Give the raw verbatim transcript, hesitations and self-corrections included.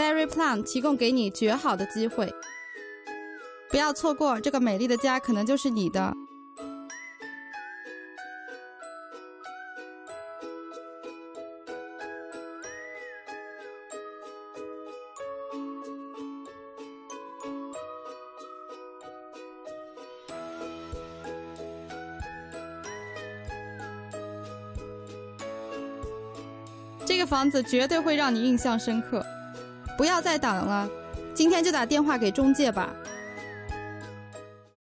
Berry Plan 提供给你绝好的机会，不要错过这个美丽的家，可能就是你的。这个房子绝对会让你印象深刻，不要再等了，今天就打电话给中介吧。